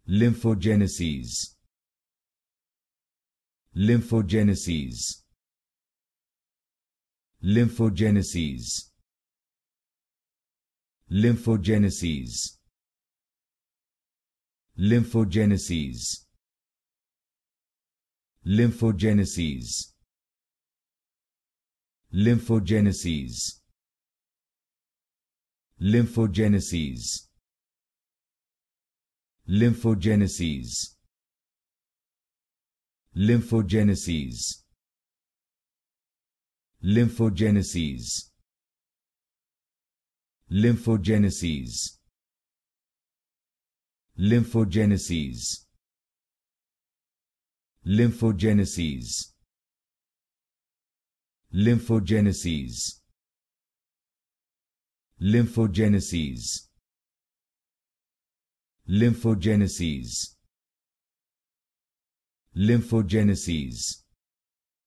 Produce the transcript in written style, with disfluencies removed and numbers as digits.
Lymphogeneses. Lymphogeneses. Lymphogeneses. Lymphogeneses. Lymphogeneses. Lymphogeneses. Lymphogeneses. Lymphogeneses. Lymphogeneses. Lymphogeneses. Lymphogeneses. Lymphogeneses. Lymphogeneses. Lymphogeneses. Lymphogeneses. Lymphogeneses. Lymphogeneses. Lymphogeneses.